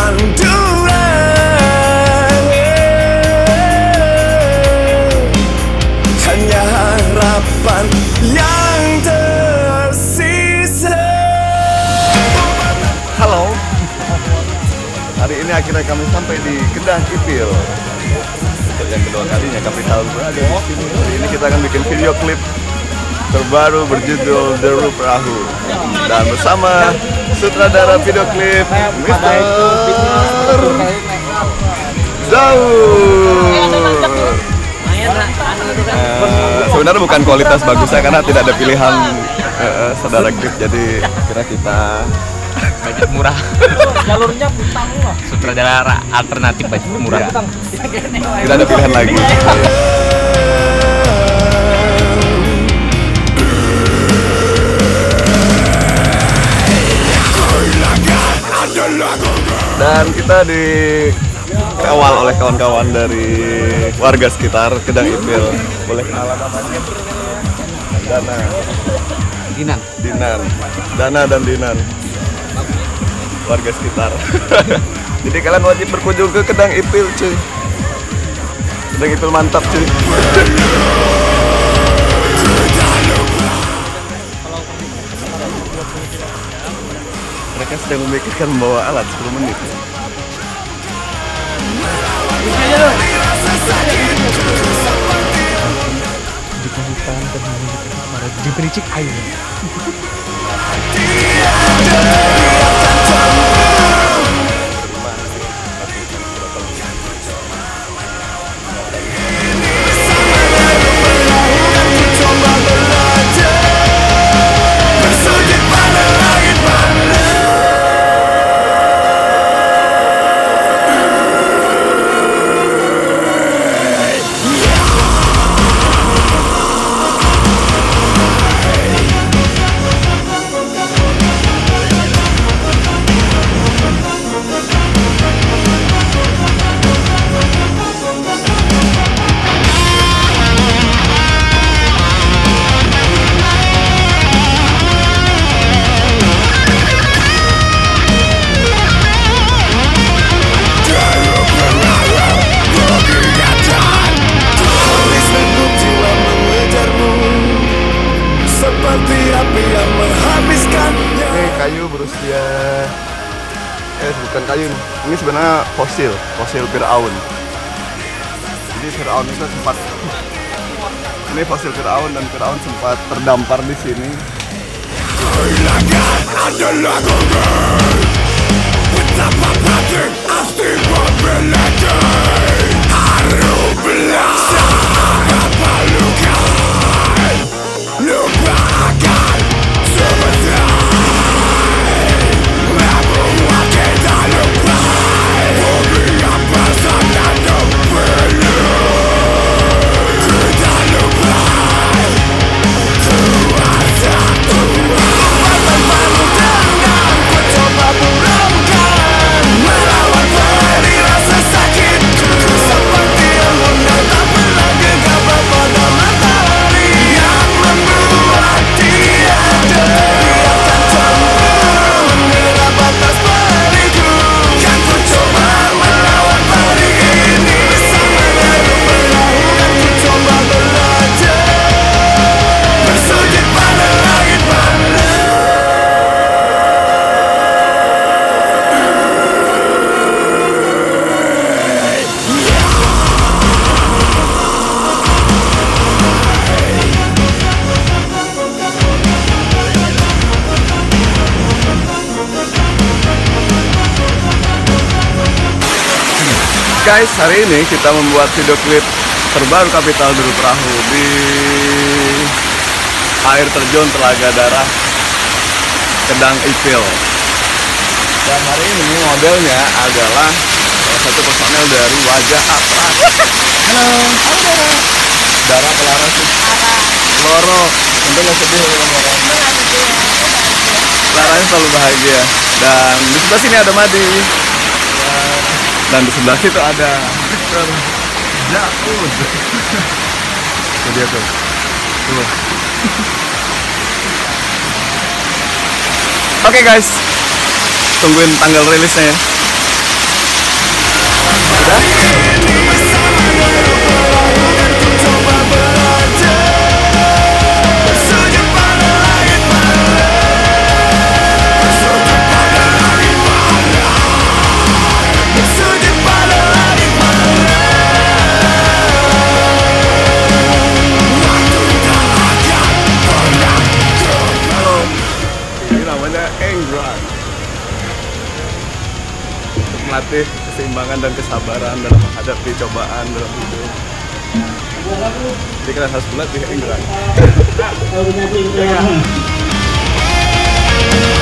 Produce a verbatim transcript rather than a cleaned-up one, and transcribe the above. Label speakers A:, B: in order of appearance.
A: Pandura, hanya harapan yang tersisa.
B: Halo, hari ini akhirnya kami sampai di Kedang Ipil. Untuk yang kedua kalinya Capital berada di sini. Hari ini kita akan bikin video klip terbaru berjudul Deru Perahu, dan bersama sutradara video klip Mister Zaur. Uh, sebenarnya bukan kualitas bagusnya karena tidak ada pilihan uh, saudara klip, jadi kira kita
C: budget murah.
D: Jalurnya putang loh.
C: Sutradara alternatif budget murah.
B: tidak ada pilihan lagi. Dan kita dikawal oleh kawan-kawan dari warga sekitar Kedang Ipil. Boleh kenalan namanya? Dana,
C: Dinan.
B: Dinan, Dana dan Dinan, warga sekitar. Jadi kalian wajib berkunjung ke Kedang Ipil, cuy. Kedang Ipil mantap, cuy. Mereka sedang memikirkan membawa alat sepuluh menit.
D: Di hutan dan di pericik air.
B: Kayu berusia, eh bukan kayu, ini sebenarnya fosil, fosil Firaun. Jadi Firaun itu sempat, ini fosil Firaun dan Firaun sempat terdampar di sini. Guys, hari ini kita membuat video klip terbaru Capital Deru Perahu di air terjun Telaga Darah Kedang Ipil. Dan hari ini modelnya adalah salah satu personel dari Wajah Apras. Halo, halo Dara. Dara Pelara sih. Loro, untung nggak sedih ya Loro. Laranya selalu bahagia. Dan di sebelah sini ada Madi. Dan di sebelah situ ada Mister Zaud. Itu dia tuh. Tuh. Oke guys, tungguin tanggal rilisnya ya. namanya Engrang. Untuk melatih keseimbangan dan kesabaran dalam menghadapi cobaan dalam hidup. Jadi kalian harus melatih Engrang.